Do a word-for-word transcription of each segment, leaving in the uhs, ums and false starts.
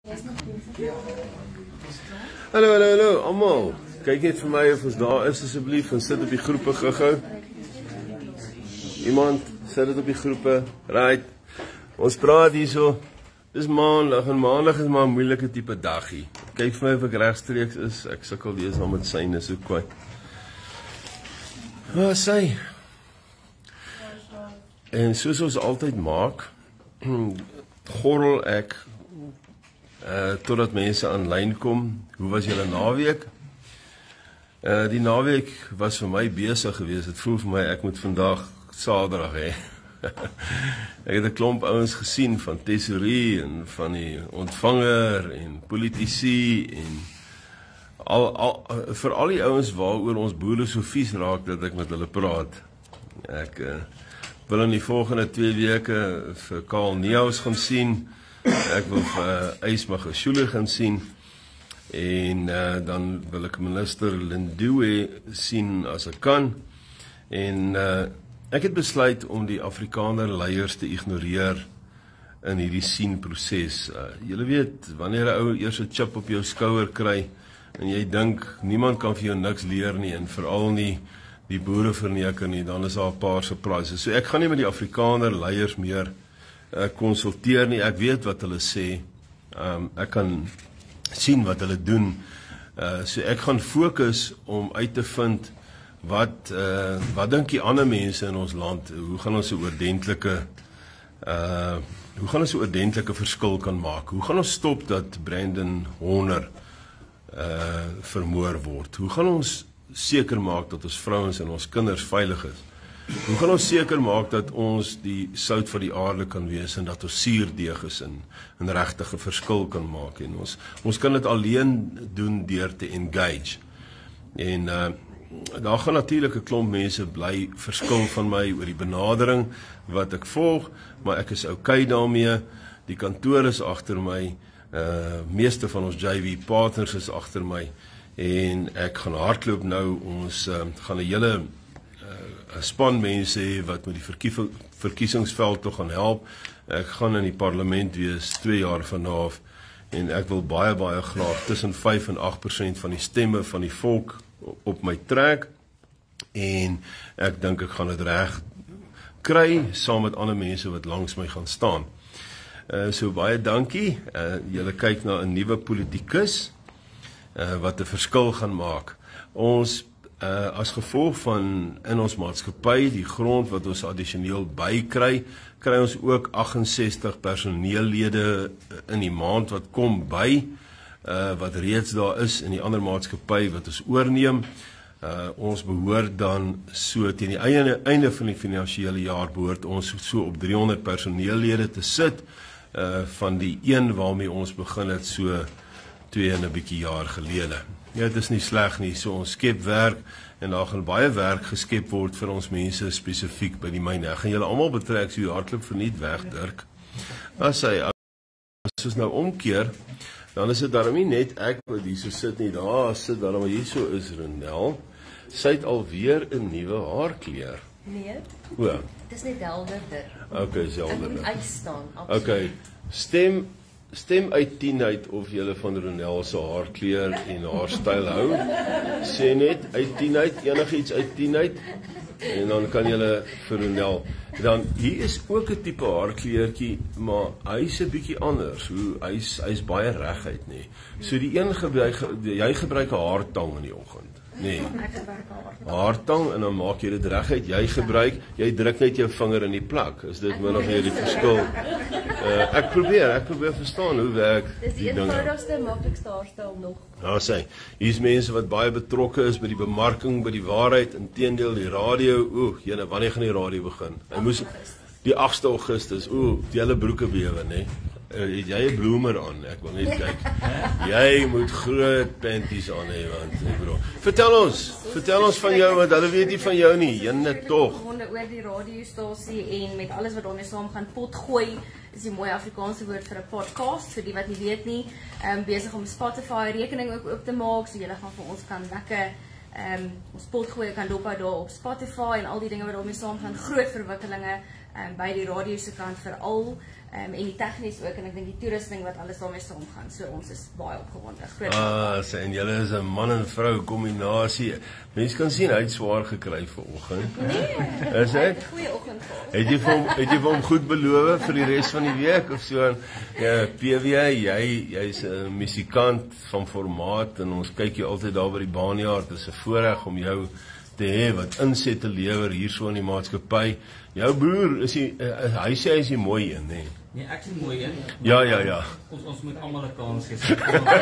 Hallo, hallo, hallo, allemaal. Kyk net vir my of ons daar is asseblief en sit op die groepe gou-gou. Iemand, sit dit op die groepe. Right. Ons praat hierso. Dis maandag en maandag is maar 'n moeilike tipe dagie. Kyk vir my of ek regstreeks is. Ek sukkel lees nou met syne so kwyt. Ah, sy. En soos ons altyd maak, gorrel ek Uh, totdat mense aanlyn kom. Hoe was julle naweek? Uh, die naweek was vir my besig geweest. Het voel vir my ek moet vandag Saterdag hê. Ek het 'n klomp ouens gesien van tesourie en van die ontvanger en politici en al, al vir al die ouens waaroor ons boere so vies raak dat ek met hulle praat. Ek uh, wil in die volgende twee weke vir Karl Niehaus gaan sien. Ek wil vir uh, Ys Magashule gaan sien en uh, dan wil ek minister Lindiwe sien as ek kan en uh, ek het besluit om die Afrikaner leiers te ignoreer in hierdie sienproses. Uh, julle weet, wanneer 'n ou eers 'n chip op jou skouer kry en jy dink niemand kan vir jou niks leer nie en veral nie die boere verneker nie, dan is daar 'n paar surprises. So ek gaan nie met die Afrikaner leiers meer konsulteer nie, ek weet wat hulle sê, um, ek kan sien wat hulle doen, uh, so ek gaan fokus om uit te vind wat, uh, wat dink die ander mense in ons land, hoe gaan ons 'n oordentlike, uh, hoe gaan ons 'n oordentlike verskil kan maak, hoe gaan ons stop dat Brandon Horner uh, vermoor word, hoe gaan ons seker maak dat ons vrouens en ons kinders veilig is, hoe gaan ons seker maak dat ons die sout van die aarde kan wees en dat ons suurdeeg is en 'n regtige verskil kan maak en ons ons kan dit alleen doen deur te engage. En uh, daar gaan natuurlik 'n klomp mense bly verskil van my oor die benadering wat ek volg, maar ek is okay daarmee. Die kantoor is agter my, uh, meeste van ons J V partners is agter my en ek gaan hardloop nou, ons uh, gaan 'n hele 'n span mense hê wat met die verkiesingsveld toe gaan help. Ek gaan in die parlement wees twee jaar vanaf en ek wil baie baie graag tussen vyf en agt persent van die stemme van die volk op my trek en ek dink ek gaan dit reg kry saam met ander mense wat langs my gaan staan. Uh, so baie dankie. Uh, julle kyk na 'n nuwe politikus uh, wat 'n verskil gaan maak. Ons Uh, as gevolg van in ons maatskappy, die grond wat ons addisioneel bykry, kry ons ook agt en sestig personeellede in die maand wat kom by, uh, wat reeds daar is in die ander maatskappy wat ons oorneem. Uh, ons behoort dan so teen die einde, einde van die finansiële jaar behoort ons so op driehonderd personeellede te sit, uh, van die een waarmee ons begin het so twee en 'n bietjie jaar gelede. Ja, dit is nie sleg nie, so ons skep werk en daar gaan baie werk geskep word vir ons mense spesifiek by die myne. Ek gaan julle almal betrek, so jy hardloop verniet weg, Dirk. As hy, as ons nou omkeer, dan is dit daarom nie net ek wat hier so sit nie, daar sit daarom hier so is Renel. Sy het alweer 'n nuwe haarkleur. Nee, o, dit is net helderder. Ok, is helderder. Ek moet uitstaan, absoluut. Ok, stem... Stem uit tien uit of julle van Ronel se haarkleur en haarstyl hou. Sê net uit tien uit, enigiets uit tien uit. En dan kan julle vir Ronel. Dan hier is ook 'n tipe haarkleurtjie, maar hy's 'n bietjie anders. Hoe hy's hy's baie reguit nê. So die een gebruik jy gebruik 'n haartang in die oggend. Nee. Ek gebruik haar. Haartang en dan maak jy dit reguit. Jy gebruik, jy druk net jou vinger in die plak. Is dit min of meer die verskil? Uh, ek probeer, ek probeer verstaan hoe werk die dinge. Dis die eenvoudigste, maklikste haarstyl nog. Nou sê, hier's mense wat baie betrokke is by die bemarking, by die waarheid, inteendeel die radio. Oeh, jene, wanneer gaan die radio begin? Hy moes die agste Augustus. Oeh, die hele broeke bewe, nê? Uh, het jy 'n bloemer aan? Ek wil net kyk. Jy moet groot panties aan hê want ek bedoel. Vertel ons, vertel ons van jou want hulle weet nie van jou nie. Jenne tog. Honde oor die radiostasie en met alles wat daarmee saam gaan potgooi. Is die mooi Afrikaanse woord vir 'n podcast vir die wat nie weet nie. Ehm um, besig om Spotify rekening ook oop te maak so julle gaan vir ons kan lekker ehm um, ons potgooi kan dophou daar op Spotify en al die dinge wat daarmee saam gaan, groot verwikkelinge. um, by die radio se kant veral, um, en die tegnies ook, en ek dink die toerusting wat alles daarmee saamgaan, so ons is baie opgewonde. Ah, sê, en julle is 'n man en vrou kombinasie. Mense kan sien hy het swaar gekry vanoggend. Nee, is hy? Goeie oggend gehad. Het jy vir hom het jy vir hom goed beloof vir die res van die week of so? Ja, P W, jy jy's 'n musikant van formaat en ons kyk jou altyd daar by die baanjaard. Dit is 'n voorreg om jou te hê wat inset te lewer hierso in die maatskappy. Jou broer is hy uh, hy sê hy is die mooi een, nê? Nee, ek is mooi een. Ja, ja, ja. Ons ons moet almal 'n kans gee.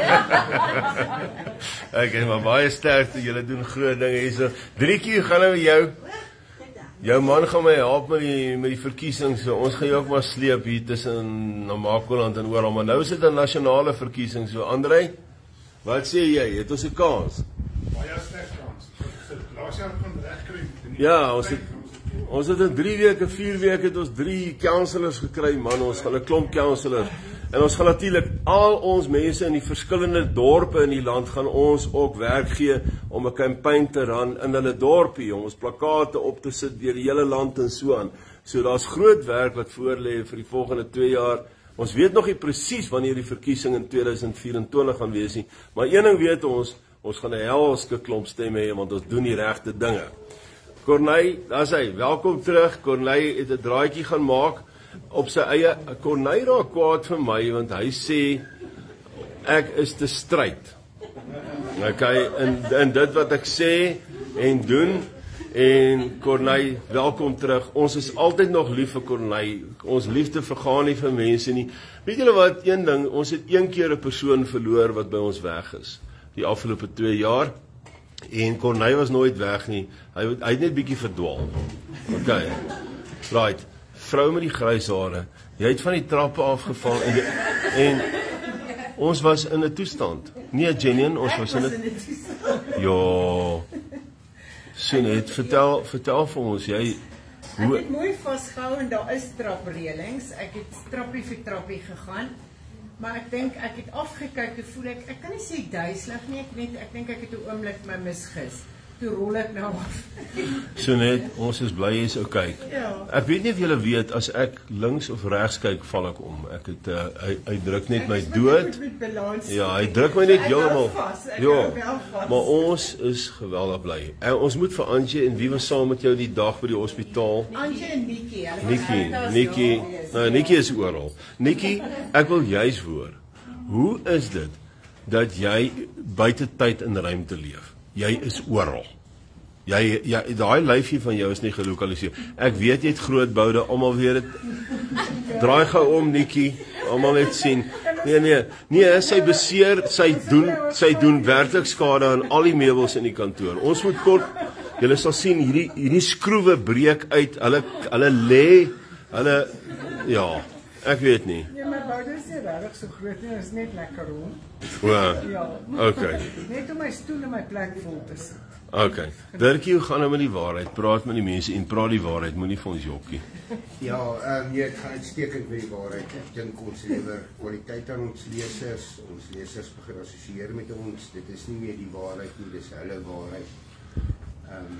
Okay, maar baie sterkte, julle doen groot dinge hierso. Drietjie, gaan nou met jou. Jou man gaan my help met die met die verkiesings. So ons gaan jou ook maar sleep hier tussen Namakoland en oral, maar nou is dit 'n nasionale verkiesing. So Andrei, wat sê jy? Het ons 'n kans? Baie sterk kans. Laas jaar kon regkry. Ja, ons het ons het in drie weke, vier weke het ons drie councillors gekry, man. Ons gaan 'n klomp councillors. En ons gaan natuurlik al ons mense in die verskillende dorpe in die land gaan ons ook werk gee om 'n kampanje te ran in hulle dorpie, om ons plakate op te sit deur die hele land en so aan. So daar's groot werk wat voor lê vir die volgende twee jaar. Ons weet nog nie presies wanneer die verkiesing in tweeduisend vyf-en-twintig gaan wees nie, maar een ding weet ons, ons gaan 'n helske klomp stemme hê want ons doen die regte dinge. Corneille, daar's hy. Welkom terug. Corneille het 'n draadjie gaan maak op sy eie. Corneille raak kwaad vir my want hy sê ek is te stryd. Okay, en en dit wat ek sê en doen. En Corneille, welkom terug. Ons is altyd nog lief vir Corneille. Ons liefde vergaan nie vir mense nie. Weet julle wat, een ding, ons het een keer 'n persoon verloor wat by ons weg is. Die afgelope twee jaar. En Corneille was nooit weg nie. Hy hy het net bietjie verdwaal. Okay. Right. Vrou met die grys hare. Jy het van die trappe afgeval en die, en ons was in 'n toestand. Nee, Jenny, ons was in 'n Ja. Sinet, vertel vertel vir ons, jy hoe... Ek het mooi vasgehou en daar is trapreëlings. Ek het trappie vir trappie gegaan. Maar ek dink ek het afgekyk, toe voel ek ek kan nie sê duiselig nie, ek net ek dink ek het 'n oomblik my misgis. Toe rol ek nou af. So net, ons is bly jy's okay. Ja. Ek weet nie of julle weet as ek links of regs kyk, val ek om. Ek het uh, hy, hy druk net my dood. Ja, hy druk my net heeltemal. Ja. Maar ons is geweldig bly. En ons moet vir Angie en wie was saam met jou die dag by die hospitaal? Angie en Nikki. Nikki, Nikki. Nou Nikki is oral. Nikki, ek wil juis hoor. Hoe is dit dat jy buite tyd en ruimte leef? Jy is oral. Jy jy daai lyfie van jou is nie gelokaliseer. Ek weet jy het groot boude, almal weet dit. Draai gou om Nikki, almal net sien. Nee nee, nee, sy beseer, sy doen sy doen werklik skade aan al die meubels in die kantoor. Ons moet kort, julle sal sien hierdie hierdie skroewe breek uit. Hulle hulle lê, hulle ja, ek weet nie. Ja, my boude is nie regtig so groot nie, is net lekker rond. Ja. Ja. Okay. Net om my stoel en my plek vol te sit. Okay. Dirkie, hoe gaan nou met die waarheid? Praat met die mense en praat die waarheid, moenie vir ons jokkie. Ja, ehm um, nee, ek gaan uitstekend met die waarheid. Ek dink ons lewer kwaliteit aan ons lesers. Ons lesers begin assosieer met ons. Dit is nie meer die waarheid nie, dis hulle waarheid. Ehm um,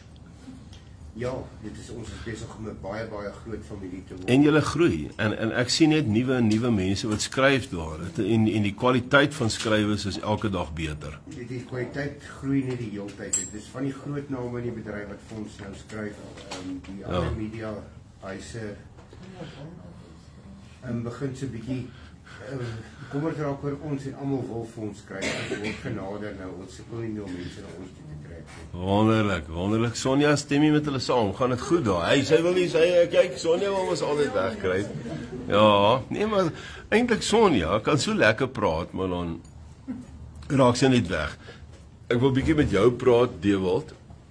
Ja, dit is ons is besig om 'n baie baie groot familie te word. En julle groei en en ek sien net nuwe en nuwe mense wat skryf daar. En en die kwaliteit van skrywers is elke dag beter. Die, die kwaliteit groei net die hele tyd. Dit is van die groot name in die bedryf wat vir ons nou skryf. Ehm um, die ander ja. media huise en um, begin so 'n bietjie um, kommer raak oor ons en almal wil vir ons skryf. Ons word genader nou. Ons sukkel nie meer om mense na ons toe te kry. Wonderlik, wonderlik. Sonja, stem jy met hulle saam? Gaan dit goed daar? Hy sy wil nie sê kyk, Sonja wil ons altyd wegkry. Ja, nee maar eintlik Sonja kan so lekker praat, maar dan raak sy net weg. Ek wil bietjie met jou praat, Dewald.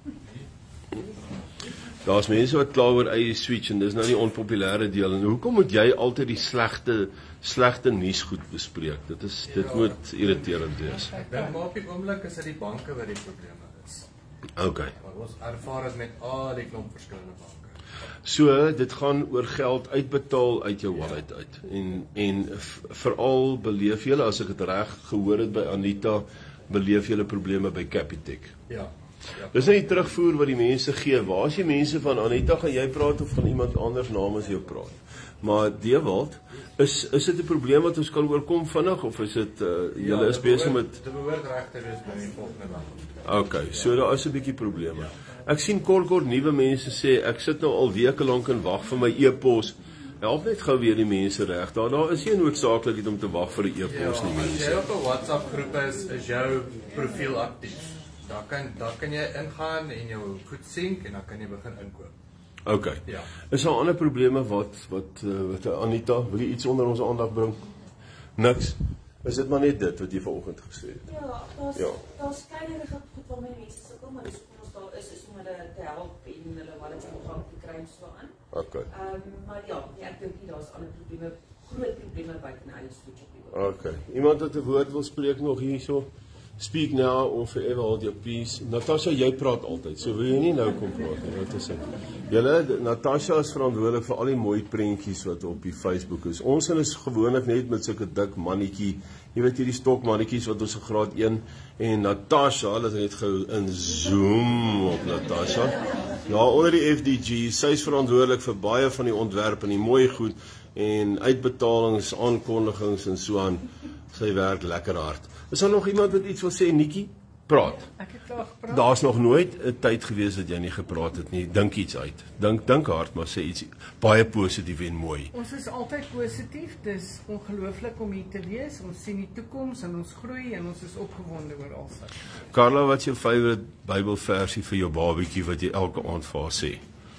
Daar's mense wat kla oor eie switch en dis nou die onpopulêre deel. En hoekom moet jy altyd die slegte slegte nuus goed bespreek? Dit is dit ja. moet irriterend wees. Ek dink maar op die oomblik is dit die banke wat die probleme is. Okay. Maar ons ervaar dit met al die klomp verskillende banke. So, dit gaan oor geld uitbetaal uit jou wallet uit. En en veral beleef julle, as ek dit reg gehoor het by Anita, beleef julle probleme by Capitec. Ja. Ja. Dis nie die terugvoer wat die mense gee. Waar is die mense van Anita, gaan jy praat of gaan iemand anders namens jou praat? Maar Dewald, is is dit 'n probleem wat ons kan oorkom vinnig of is dit uh, julle Ja, is besig met Dit behoort reg te wees by die volgende dag. Okay, so daar is 'n bietjie probleme. Ek sien kort kort nuwe mense sê ek sit nou al weke lank en wag vir my e-pos. Help net gou weer die mense reg. Daar daar is nie noodsaaklikheid om te wag vir 'n e-pos nie, As mense. jy op 'n WhatsApp groep is, is jou profiel aktief. Daar kan daar kan jy ingaan en jou goed sink en dan kan jy begin inkoop. Okay. Ja. Is daar ander probleme wat wat uh, wat Anita, wil jy iets onder ons aandag bring? Niks. Is dit maar net dit wat jy vanoggend gesê het? Ja, daar's Ja. daar's kleinerige goed waarmee mense sukkel, maar dis hoekom ons daar is, is om hulle te help en hulle wallets in gang te kry en so aan. Okay. Ehm um, maar ja, nee, ek dink nie daar's ander probleme, groot probleme buite in eie switch op die oor. Okay. Iemand wat 'n woord wil spreek nog hierso? Speak now or forever hold your peace. Natasha, jy praat altyd. So wil jy nie nou kom praat nie. Wat is dit? Julle, Natasha is verantwoordelik vir al die mooi prentjies wat op die Facebook is. Ons is gewoonlik net met sulke dik mannetjie. Jy weet hierdie stokmannetjies wat ons in graad een en Natasha, laat ek net gou in zoom op Natasha. Ja, onder die F D G, sy is verantwoordelik vir baie van die ontwerp en die mooi goed en uitbetalings, aankondigings en so aan. Sy werk lekker hard. Is daar nog iemand wat iets wil sê, Nikkie? Praat. Ek het klaar gepraat. Daar's nog nooit 'n tyd gewees dat jy nie gepraat het nie. Dink iets uit. Dink dink hard, maar sê iets baie positief en mooi. Ons is altyd positief. Dis ongelooflik om hier te wees. Ons sien die toekoms en ons groei en ons is opgewonde oor alles. Carla, wat is jou favourite Bybelversie vir jou babatjie wat jy elke aand vir haar sê?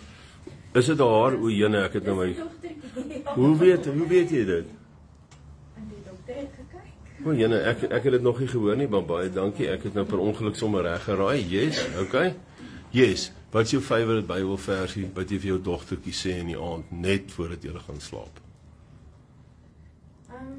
Is dit haar? O, jene, ek het nou my Hoe weet hoe weet jy dit? En die dokter het gekyk. O, jene, ek ek het dit nog nie gehoor nie, maar baie dankie. Ek het nou per ongeluk sommer reg geraai. Yes, okay. Yes. Wat is jou favourite Bybelversie wat jy vir jou dogtertjie sê in die aand net voordat jy gaan slaap? Ehm, um,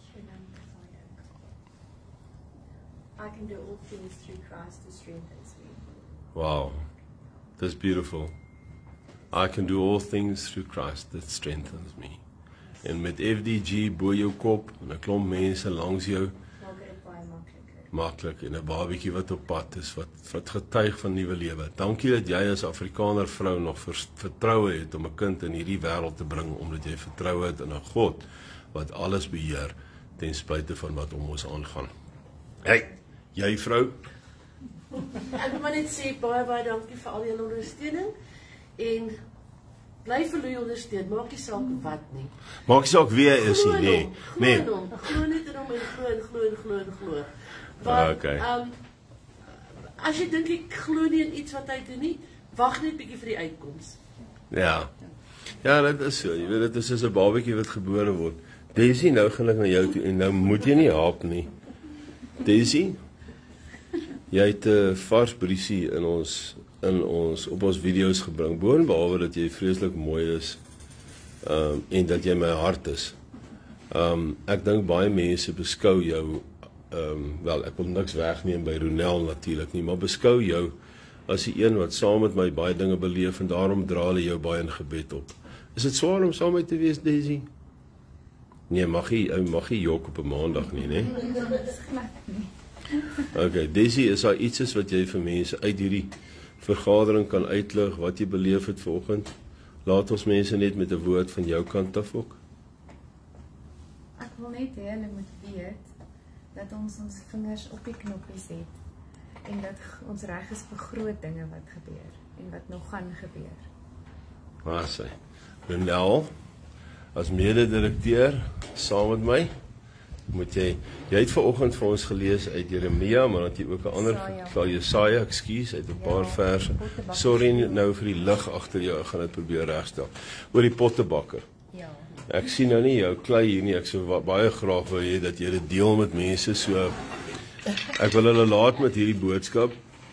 I can do all things through Christ who strengthens me. Wow. That's beautiful. I can do all things through Christ that strengthens me. En met F D G bo jou kop en 'n klomp mense langs jou, Maak dit baie makliker. maklik en 'n babatjie wat op pad is wat wat getuig van nuwe lewe. Dankie dat jy as Afrikaner vrou nog vers, vertroue het om 'n kind in hierdie wêreld te bring omdat jy vertrou het in 'n God wat alles beheer ten spyte van wat om ons aangaan. Hey, jy vrou, Ek wil maar net sê baie baie dankie vir al julle ondersteuning en bly vir hulle ondersteun, maak nie saak wat nie. maak nie saak wie hy is nie, nee. Glo Nee. in hom, glo net in hom en glo en glo en glo en glo. Want, Okay. um, as jy dink ek glo nie in iets wat hy doen nie, wag net bietjie vir die uitkoms. Ja. Ja, dit is so. Jy weet dit is soos 'n babatjie wat gebore word. Daisy, nou gaan ek na jou toe en nou moet jy nie haap nie. Daisy, jy het 'n vars briesie in ons in ons op ons video's gebring. Boonbehalwe dat jy vreeslik mooi is, ehm um, en dat jy my hart is. Ehm um, ek dink baie mense beskou jou ehm um, wel, ek wil niks wegneem by Ronel natuurlik nie, maar beskou jou as die een wat saam met my baie dinge beleef en daarom dra hulle jou baie in gebed op. Is dit swaar om saam met my te wees, Daisy? Nee, mag jy ou mag jy jok op 'n maandag nie, né? Okay, Daisy, is daar iets is wat jy vir mense uit hierdie vergadering kan uitlig wat jy beleef het vanoggend? Laat ons mense net met 'n woord van jou kant af ook. Ek wil net hê hulle moet weet dat ons ons vingers op die knoppies het en dat g- ons reg is vir groot dinge wat gebeur en wat nog gaan gebeur. Waar is hy? Renel, as mede-direkteur saam met my, moet jy jy het vanoggend vir ons gelees uit Jeremia, maar dan het jy ook 'n ander Jesaja. vir Jesaja, ekskuus, uit 'n paar Ja, verse. pottebakker. Sorry nou vir die lig agter jou, ek gaan dit probeer regstel. Oor die pottebakker. Ja. Ek sien nou nie jou klei hier nie. Ek sou wa- baie graag wil hê dat jy dit deel met mense, so ek wil hulle laat met hierdie boodskap.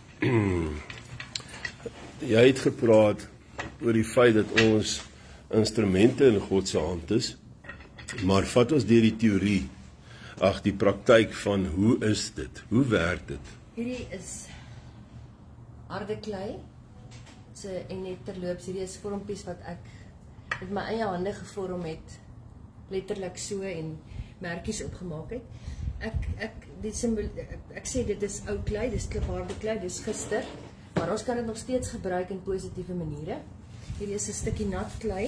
Jy het gepraat oor die feit dat ons instrumente in God se hand is, maar vat ons deur die teorie, ag die praktyk van hoe is dit? Hoe werk dit? Hierdie is harde klei. So, en net terloops, hierdie is vormpies wat ek met my eie hande gevorm het, letterlik so en merkies opgemaak het. Ek ek die simbool ek, ek sê dit is ou klei, dis klipharde klei, dis gister. Maar ons kan dit nog steeds gebruik in positiewe maniere. Hier is 'n stukkie nat klei.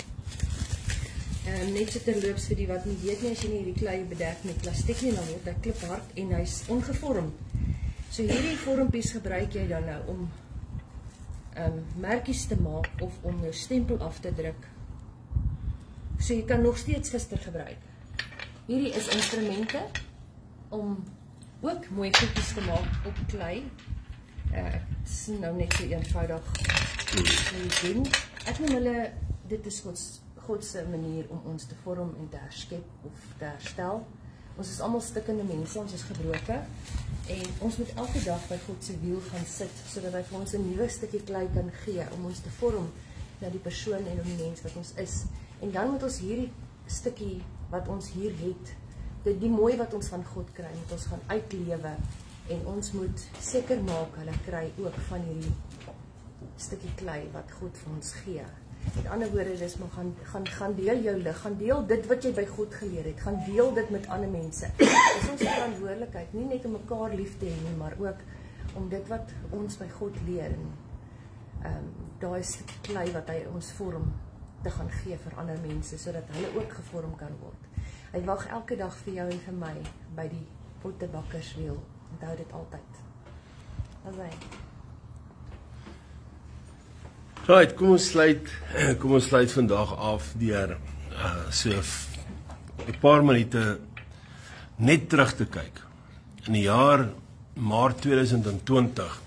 Um, net so terloops vir die wat nie weet nie, as jy nie hierdie klei bedek met plastiek nie, dan word hy kliphard en hy's ongevormd. So hierdie vormpies gebruik jy dan nou om um, merkies te maak of om jou stempel af te druk. So jy kan nog steeds gister gebruik. Hierdie is instrumente om ook mooi goedjies te maak op klei. Uh, ek sien nou net so eenvoudig doen. Ek noem hulle, dit is Gods, Godse manier om ons te vorm en te herskep of te herstel. Ons is almal stikkende mense, ons is gebroke en ons moet elke dag by God se wiel gaan sit, sodat hy vir ons 'n nuwe stukkie klei kan gee om ons te vorm na die persoon en die mens wat ons is. En dan moet ons hierdie stukkie wat ons hier het, dit die mooi wat ons van God kry, moet ons gaan uitlewe en ons moet seker maak hulle kry ook van hierdie stukkie klei wat God vir ons gee. Met ander woorde, dis maar gaan, gaan, gaan deel jou lig, gaan deel dit wat jy by God geleer het, gaan deel dit met ander mense. Dis ons verantwoordelikheid, nie net om mekaar lief te hê nie, maar ook om dit wat ons by God leer en um, daai stukkie klei wat hy ons vorm te gaan gee vir ander mense, sodat hulle ook gevorm kan word. Hy wag elke dag vir jou en vir my by die pottebakkerswiel. Onthou dit altyd. Dis hy. Right, kom ons sluit, kom ons sluit vandag af deur uh, so 'n paar minute net terug te kyk. In die jaar Maart tweeduisend twintig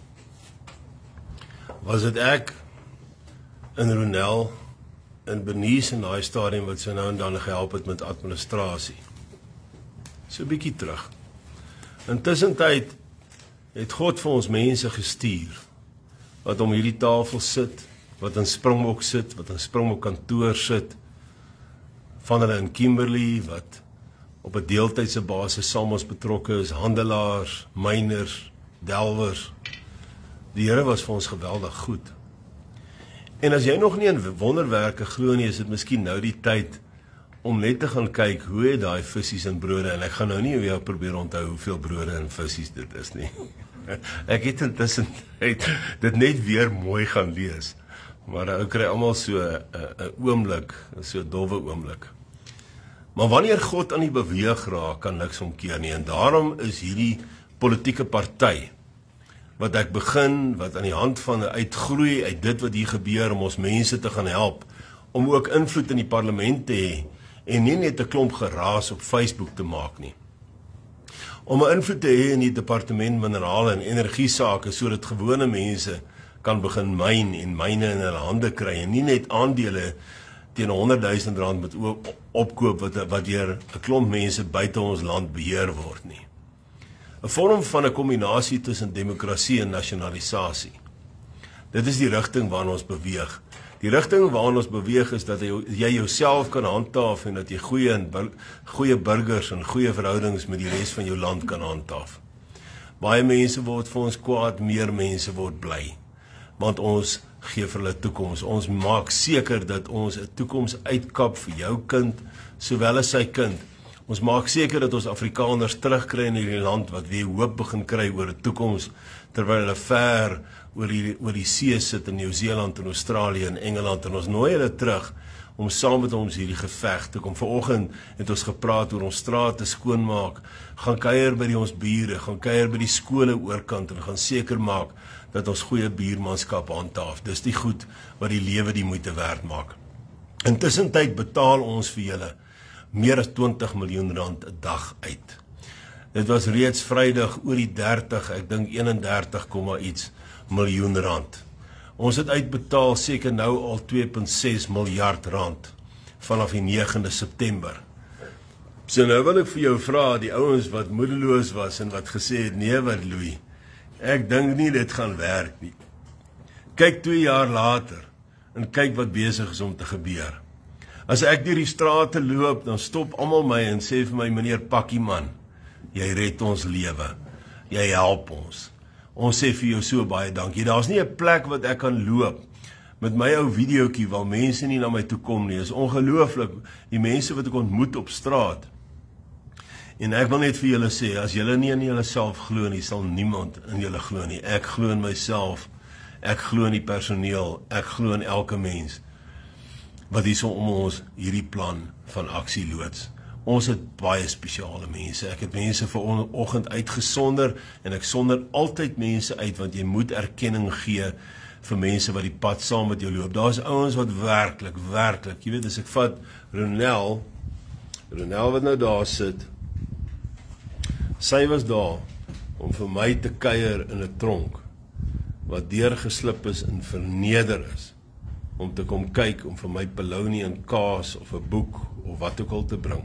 was dit ek in Ronel in Benice in daai stadium wat sy nou en dan gehelp het met administrasie. So 'n bietjie terug. Intussen tyd het God vir ons mense gestuur wat om hierdie tafel sit, wat in Springbok sit, wat in Springbok kantoor sit, van hulle in Kimberley, wat op 'n deeltydse basis saam ons betrokke is, handelaars, myners, delwers. Die Here was vir ons geweldig goed. En as jy nog nie in wonderwerke glo nie, is dit miskien nou die tyd om net te gaan kyk hoe het daai visse en brode, en ek gaan nou nie weer probeer onthou hoeveel brode en visse dit is nie. Ek het intussen dit net weer mooi gaan lees. Maar ou kry almal so 'n uh, oomblik, so 'n dowwe oomblik. Maar wanneer God aan die beweeg raak, kan niks omkeer nie. En daarom is hierdie politieke party wat ek begin, wat aan die hand van uitgroei uit dit wat hier gebeur om ons mense te gaan help, om ook invloed in die parlement te hê en nie net 'n klomp geraas op Facebook te maak nie. Om 'n invloed te hê in die departement minerale en energie sake sodat gewone mense kan begin myn en myne in hulle hande kry en nie net aandele teen honderd duisend rand met opkoop wat wat deur 'n klomp mense buite ons land beheer word nie. 'n Vorm van 'n kombinasie tussen demokrasie en nasionalisasie. Dit is die rigting waarna ons beweeg. Die rigting waarna ons beweeg is dat jy jouself kan handhaaf en dat jy goeie en goeie burgers en goeie verhoudings met die res van jou land kan handhaaf. Baie mense word vir ons kwaad, meer mense word bly. Want ons gee vir hulle toekoms. Ons maak seker dat ons 'n toekoms uitkap vir jou kind, sowel as sy kind. Ons maak seker dat ons Afrikaners terugkry in hierdie land wat weer hoop begin kry oor 'n toekoms, terwyl hulle ver oor die, oor die see sit in Nieu-Seeland en Australië en Engeland, en ons nooi hulle terug om saam met ons hierdie geveg te kom. Vanoggend het ons gepraat oor ons strate skoonmaak, gaan kuier by die ons bure, gaan kuier by die skole oorkant en gaan seker maak dat ons goeie buurmanskap handhaaf. Dis die goed wat die lewe die moeite werd maak. Intussen tyd betaal ons vir julle meer as twintig miljoen rand 'n dag uit. Dit was reeds Vrydag oor die dertig, ek dink eenendertig, iets miljoen rand. Ons het uitbetaal seker nou al twee komma ses miljard rand vanaf die negende September. So nou wil ek vir jou vra, die ouens wat moedeloos was en wat gesê het, nee wat Louis, ek dink nie dit gaan werk nie. Kyk twee jaar later en kyk wat besig is om te gebeur. As ek deur die strate loop, dan stop almal my en sê vir my, meneer Pakkie man, jy red ons lewe, jy help ons. Ons sê vir jou so baie dankie. Daar's nie 'n plek wat ek kan loop met my ou videoetjie waar mense nie na my toe kom nie. Is ongelooflik, die mense wat ek ontmoet op straat. En ek wil net vir julle sê, as julle nie in julle self glo nie, sal niemand in julle glo nie. Ek glo in myself Ek glo in die personeel, ek glo in elke mens wat hier so om ons hierdie plan van aksie loods. Ons het baie spesiale mense. Ek het mense vanoggend uitgesonder en ek sonder altyd mense uit want jy moet erkenning gee vir mense wat die pad saam met jou loop. Daar's ouens wat werklik, werklik, jy weet, as ek vat Ronel, Ronel wat nou daar sit, sy was daar om vir my te kuier in 'n tronk wat deurgeslip is en verneder is om te kom kyk om vir my polony en kaas of 'n boek of wat ook al te bring.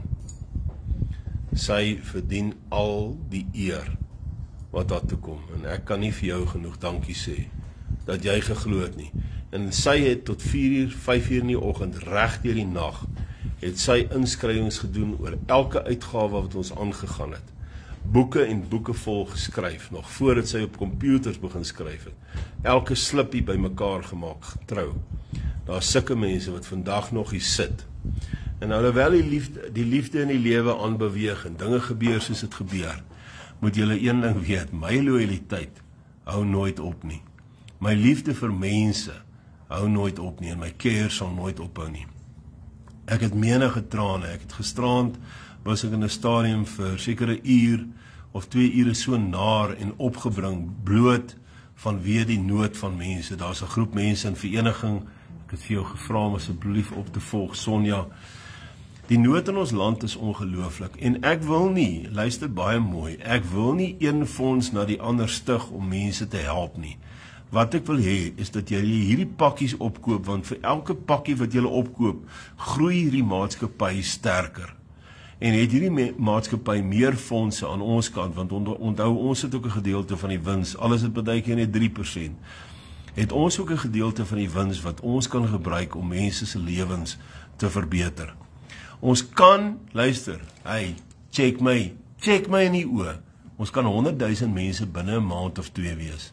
Sy verdien al die eer wat daar toe kom en ek kan nie vir jou genoeg dankie sê dat jy geglo het nie. En sy het tot vier uur, vyf uur in die oggend reg deur die nag het sy inskrywings gedoen oor elke uitgawe wat ons aangegaan het. Boeke en boeke vol geskryf, nog voordat sy op computers begin skryf het. Elke slippie by mekaar gemaak, getrou. Daar is sulke mense wat vandag nog hier sit. En alhoewel die liefde, die liefde in die lewe aanbeweeg en dinge gebeur soos dit gebeur, moet julle een ding weet, my loyaliteit hou nooit op nie. My liefde vir mense hou nooit op nie en my care sal nooit ophou nie. Ek het menige trane, ek het gisterand was ek in 'n stadium vir sekere uur of twee ure so naar en opgebring, bloot vanweë die nood van mense. Daar's 'n groep mense in vereniging, ek het vir jou gevra om asseblief op te volg, Sonja. Die nood in ons land is ongelooflik en ek wil nie, luister baie mooi, ek wil nie een fonds na die ander stig om mense te help nie. Wat ek wil hê is dat jy hierdie pakkies opkoop, want vir elke pakkie wat jy opkoop, groei hierdie maatskappy sterker. En het hierdie maatskappy meer fondse aan ons kant, want onthou, ons het ook 'n gedeelte van die wins, alles het partykeer net drie persent. Het ons ook 'n gedeelte van die wins wat ons kan gebruik om mense se lewens te verbeter. Ons kan, luister, hey, check my, check my in die oë. Ons kan honderdduisend mense binne 'n maand of twee wees.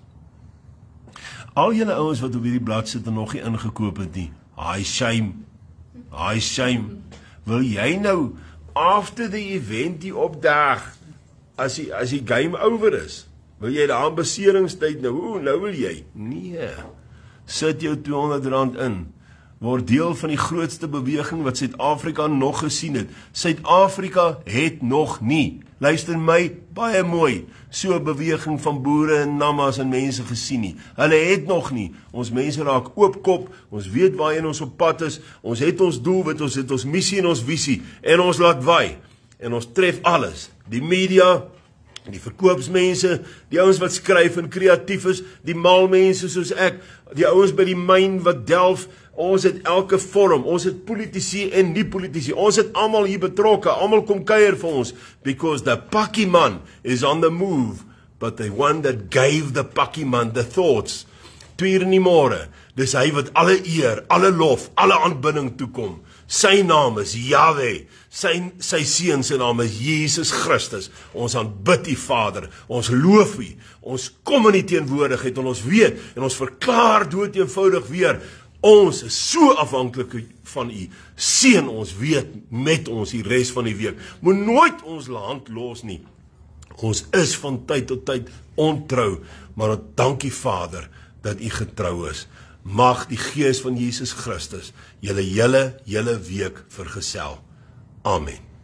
Al julle ouens wat op hierdie blad sit en nog nie ingekoop het nie, hi shame, hi shame. Wil jy nou after the event die opdag, as die, as die game over is, wil jy daar aan beseringstyd nou, hoe, nou wil jy? Nee, sit jou tweehonderd rand in, word deel van die grootste beweging wat Suid-Afrika nog gesien het. Suid-Afrika het nog nie, luister my, baie mooi, so 'n beweging van boere en nammas en mense gesien nie. Hulle het nog nie, ons mense raak oopkop, ons weet waarheen ons op pad is, ons het ons doelwit, ons het ons missie en ons visie, en ons laat waai, en ons tref alles, die media, die verkoopsmense, die ouens wat skryf en kreatief is, die malmense soos ek, die ouens by die myn wat delf, ons het elke vorm, ons het politici en nie politici, ons het almal hier betrokke, almal kom kuier vir ons, because the pakkie man is on the move, but the one that gave the pakkie man the thoughts, twee uur in die môre, dis hy wat alle eer, alle lof, alle aanbidding toekom, sy naam is Yahweh, sy, sy seun se naam is Jesus Christus, ons aanbid die Vader, ons loof U, ons kom in die teenwoordigheid, en ons weet, en ons verklaar dood eenvoudig weer, ons is so afhanklik van U, seën ons, weet met ons die res van die week, moet nooit ons hand los nie, ons is van tyd tot tyd ontrou, maar dankie Vader, dat U getrou is, mag die Gees van Jesus Christus julle hele, hele week vergesel. Amen.